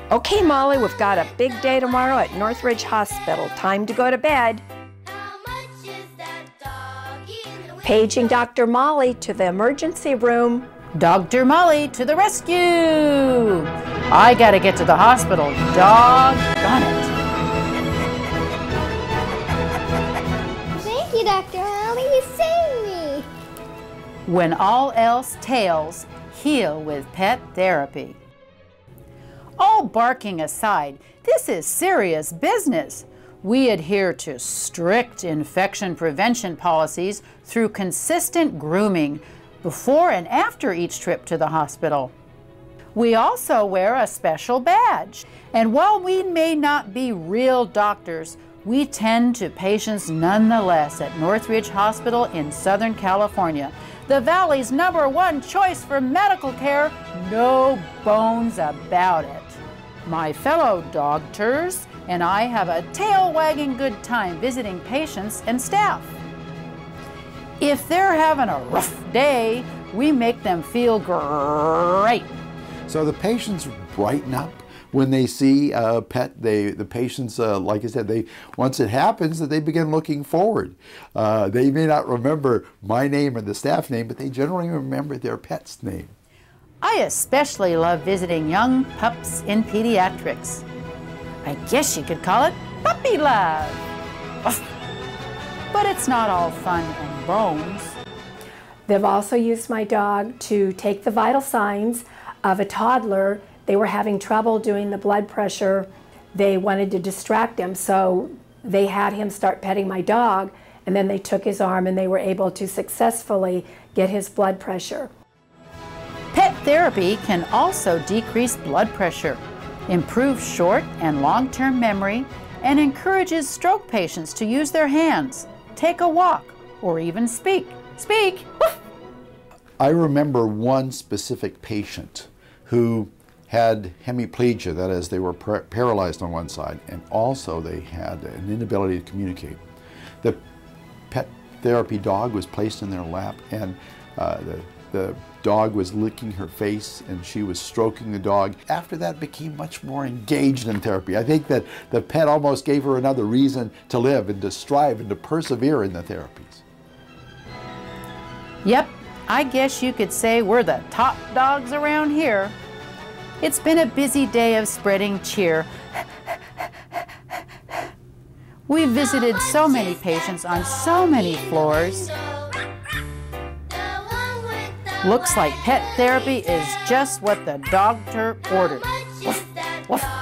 Okay, Molly, we've got a big day tomorrow at Northridge Hospital. Time to go to bed. Paging Dr. Molly to the emergency room. Dr. Molly to the rescue! I gotta get to the hospital. Doggone it. Thank you, Dr. Molly. You saved me. When all else tails, heal with pet therapy. All barking aside, this is serious business. We adhere to strict infection prevention policies through consistent grooming before and after each trip to the hospital. We also wear a special badge. And while we may not be real doctors, we tend to patients nonetheless at Northridge Hospital in Southern California, the Valley's #1 choice for medical care, no bones about it. My fellow doctors and I have a tail-wagging good time visiting patients and staff. If they're having a rough day, we make them feel great. So the patients brighten up when they see a pet. The patients, like I said, once it happens, that they begin looking forward. They may not remember my name or the staff name, but they generally remember their pet's name. I especially love visiting young pups in pediatrics. I guess you could call it puppy love. But it's not all fun and bones. They've also used my dog to take the vital signs of a toddler. They were having trouble doing the blood pressure. They wanted to distract him, so they had him start petting my dog, and then they took his arm and they were able to successfully get his blood pressure. Pet therapy can also decrease blood pressure, improve short and long-term memory, and encourages stroke patients to use their hands, take a walk, or even speak. Speak! I remember one specific patient who had hemiplegia, that is, they were paralyzed on one side, and also they had an inability to communicate. The pet therapy dog was placed in their lap, and the dog was licking her face and she was stroking the dog. After that, became much more engaged in therapy. I think that the pet almost gave her another reason to live and to strive and to persevere in the therapies. Yep, I guess you could say we're the top dogs around here. It's been a busy day of spreading cheer. We've visited so many patients on so many floors. Looks like pet therapy is just what the doctor ordered. Woof, woof.